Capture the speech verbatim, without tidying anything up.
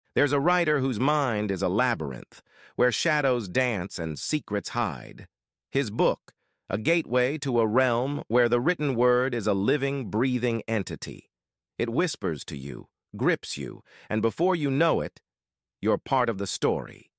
There's a writer whose mind is a labyrinth, where shadows dance and secrets hide. His book, a gateway to a realm where the written word is a living, breathing entity. It whispers to you, grips you, and before you know it, you're part of the story.